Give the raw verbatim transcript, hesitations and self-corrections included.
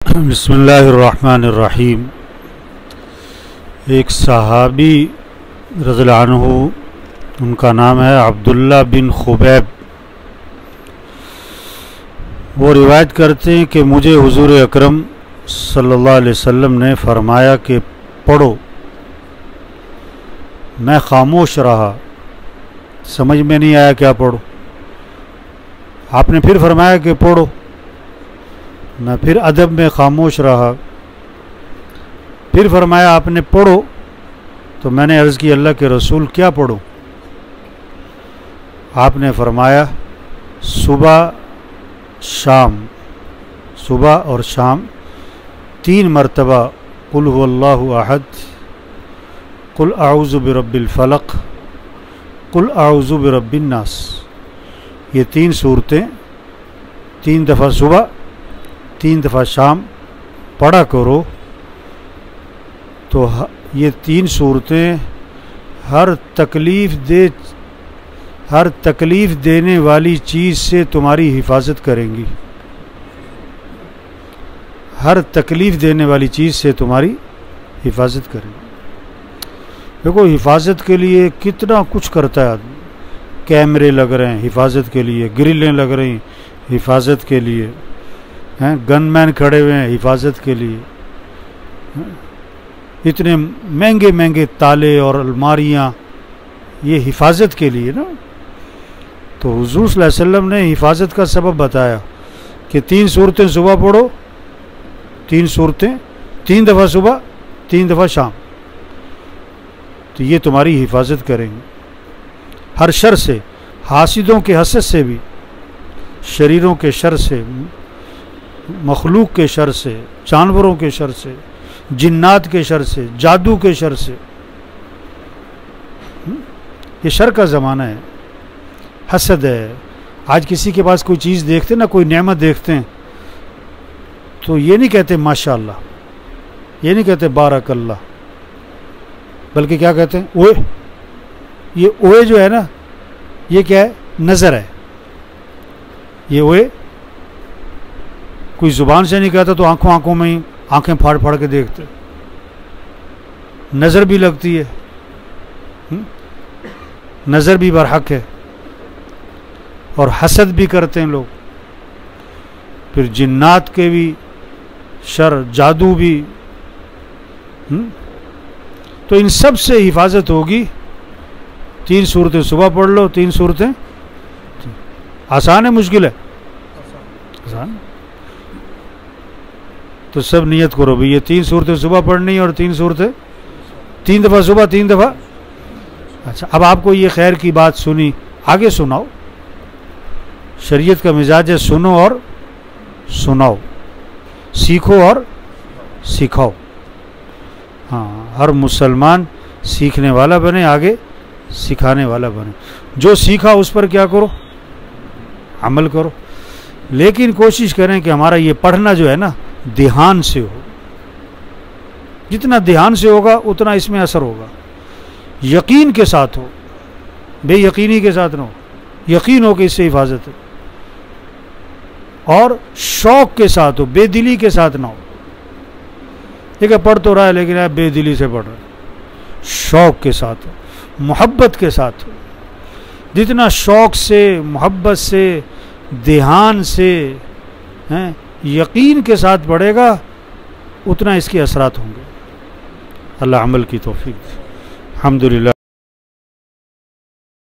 بسم اللہ الرحمن الرحیم۔ ایک صحابی رضی اللہ عنہ، ان کا نام ہے عبداللہ بن خبیب، وہ روایت کرتے ہیں کہ مجھے حضور اکرم صلی اللہ علیہ وسلم نے فرمایا کہ پڑھو، میں خاموش رہا، سمجھ میں نہیں آیا کیا پڑھو۔ آپ نے پھر فرمایا کہ پڑھو، میں پھر ادب میں خاموش رہا، پھر فرمایا آپ نے پڑھو، تو میں نے عرض کی اللہ کے رسول کیا پڑھوں؟ آپ نے فرمایا صبح شام، صبح اور شام تین مرتبہ قل هو اللہ احد، قل اعوذ برب الفلق، قل اعوذ برب الناس، یہ تین صورتیں تین دفعہ صبح تین دفعہ شام پڑھا کرو، تو یہ تین صورتیں ہر تکلیف دے ہر تکلیف دینے والی چیز سے تمہاری حفاظت کریں گی، ہر تکلیف دینے والی چیز سے تمہاری حفاظت کریں گی۔ دیکھو حفاظت کے لیے کتنا کچھ کرتا ہے آدمی، کیمرے لگ رہے ہیں حفاظت کے لیے، گرلیں لگ رہی ہیں حفاظت کے لیے، ہیں گن مین کھڑے ہوئے ہیں حفاظت کے لیے، اتنے مہنگے مہنگے تالے اور الماریاں، یہ حفاظت کے لیے نا۔ تو حضور صلی اللہ علیہ وسلم نے حفاظت کا سبب بتایا کہ تین صورتیں صبح پڑھو، تین صورتیں تین دفعہ صبح تین دفعہ شام، تو یہ تمہاری حفاظت کریں گے ہر شر سے، حاسدوں کے حسد سے بھی، شریروں کے شر سے، مخلوق کے شر سے، جانوروں کے شر سے، جنات کے شر سے، جادو کے شر سے۔ یہ شر کا زمانہ ہے، حسد ہے۔ آج کسی کے پاس کوئی چیز دیکھتے نا، کوئی نعمت دیکھتے ہیں، تو یہ نہیں کہتے ماشاء اللہ، یہ نہیں کہتے بارک اللہ، بلکہ کیا کہتے ہیں؟ اوئے۔ یہ اوئے جو ہے نا، یہ کیا ہے؟ نظر ہے۔ یہ اوئے کوئی زبان سے نہیں کہتا، تو آنکھوں آنکھوں میں ہی آنکھیں پھاڑ پھاڑ کے دیکھتے، نظر بھی لگتی ہے، نظر بھی برحق ہے، اور حسد بھی کرتے ہیں لوگ۔ پھر جنات کے بھی شر، جادو بھی، تو ان سب سے حفاظت ہوگی۔ تین صورتیں صبح پڑھ لو، تین صورتیں، آسان ہے مشکل ہے؟ آسان۔ تو سب نیت کرو بھی یہ تین صورتیں صبح پڑھنی اور تین صورتیں تین دفعہ صبح تین دفعہ۔ اچھا، اب آپ کو یہ خیر کی بات سنی، آگے سناؤ۔ شریعت کا مزاج ہے سنو اور سناؤ، سیکھو اور سکھاؤ۔ ہاں، ہر مسلمان سیکھنے والا بنے، آگے سکھانے والا بنے۔ جو سیکھا اس پر کیا کرو؟ عمل کرو۔ لیکن کوشش کریں کہ ہمارا یہ پڑھنا جو ہے نا دھیان سے ہو، جتنا دھیان سے ہوگا اتنا اس میں اثر ہوگا۔ یقین کے ساتھ ہو، بے یقینی کے ساتھ نہ ہو، یقین ہو کہ اس سے حفاظت ہے، اور شوق کے ساتھ ہو، بے دلی کے ساتھ نہ ہو۔ ٹھیک ہے، پڑھ تو رہا ہے لیکن آپ بے دلی سے پڑھ رہے ہیں، شوق کے ساتھ ہو، محبت کے ساتھ ہو۔ جتنا شوق سے، محبت سے، دھیان سے، ہیں یقین کے ساتھ پڑھے گا، اتنا اس کے اثرات ہوں گے۔ اللہ عمل کی توفیق۔ الحمدللہ۔